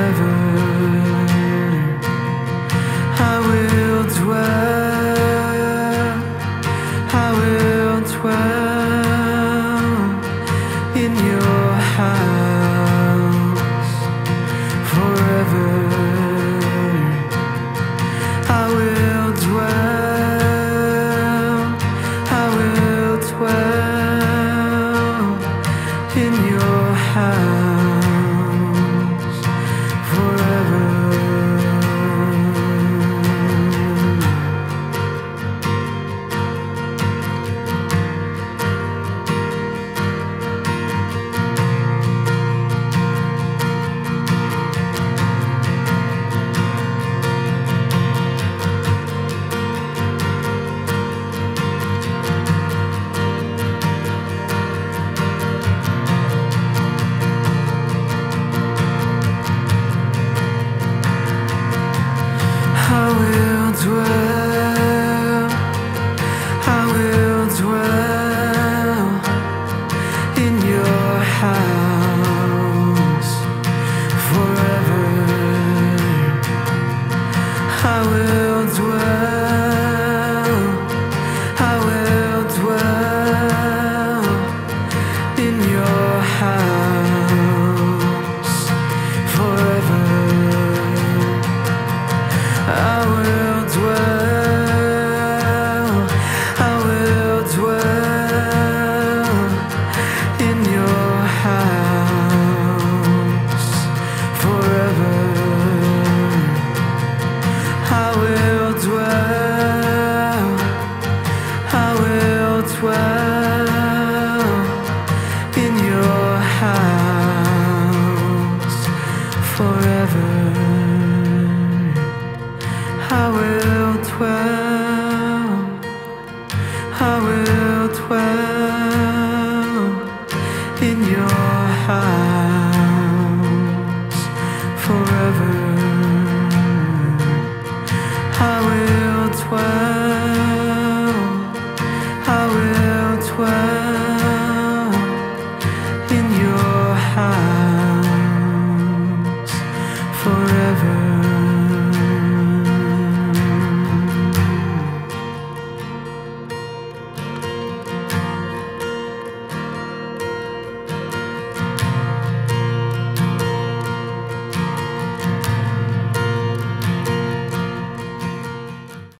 forever. I will dwell, I will dwell in your house forever. I will dwell, I will dwell in your house forever. I will dwell, I will dwell in your house forever. I will dwell, I will dwell in your house forever. I will dwell, I will dwell in your house forever. I will dwell, I will dwell in your house forever. I will dwell, I will dwell in your house forever.